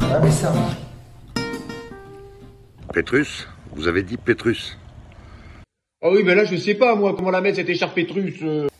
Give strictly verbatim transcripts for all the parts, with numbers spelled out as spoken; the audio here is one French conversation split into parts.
Ah mais ça. Pétrus, vous avez dit Pétrus. Ah oui, mais là, je sais pas, moi, comment la mettre, cette écharpe Pétrus. Euh...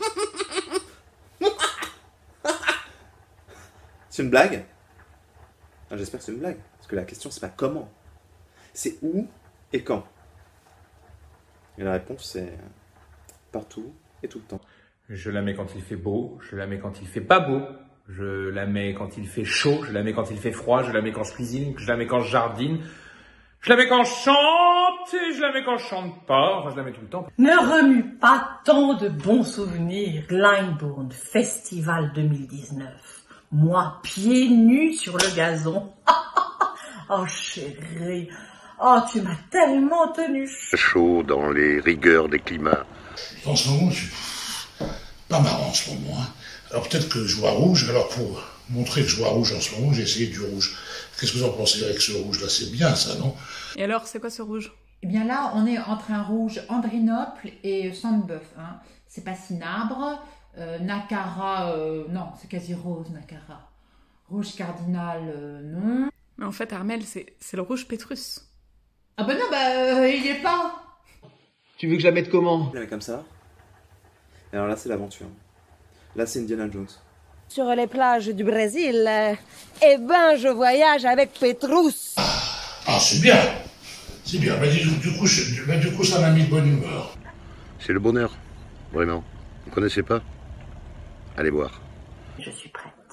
C'est une blague? Ah, j'espère que c'est une blague. Parce que la question, c'est pas comment. C'est où et quand. Et la réponse, c'est partout et tout le temps. Je la mets quand il fait beau, je la mets quand il fait pas beau, je la mets quand il fait chaud, je la mets quand il fait froid, je la mets quand je cuisine, je la mets quand je jardine, je la mets quand je chante, et je la mets quand je chante pas, enfin je la mets tout le temps. Ne remue pas tant de bons souvenirs. Glyndebourne, Festival deux mille dix-neuf. Moi, pieds nus sur le gazon. Oh chérie, oh tu m'as tellement tenu Chaud dans les rigueurs des climats. En ce moment, je suis pas marrant en ce moment. Hein. Alors peut-être que je vois rouge, alors pour montrer que je vois rouge en ce moment, j'ai essayé du rouge. Qu'est-ce que vous en pensez avec ce rouge-là? C'est bien ça, non? Et alors, c'est quoi ce rouge? Eh bien là, on est entre un rouge Andrinople et Sandbœuf. Hein. C'est pas cinabre, euh, Nacara, euh, non, c'est quasi rose, Nacara. Rouge cardinal, euh, non. Mais en fait, Armelle, c'est le rouge Pétrus. Ah bah non, bah euh, il y est pas. Tu veux que je la mette comment? Je la mets comme ça. Et alors là, c'est l'aventure. Là, c'est Indiana Jones. Sur les plages du Brésil, euh, eh ben, je voyage avec Pétrus. Ah, ah c'est bien. C'est bien. Mais du, du, coup, je, mais du coup, ça m'a mis de bonne humeur. C'est le bonheur, vraiment. Vous connaissez pas? Allez voir. Je suis prête.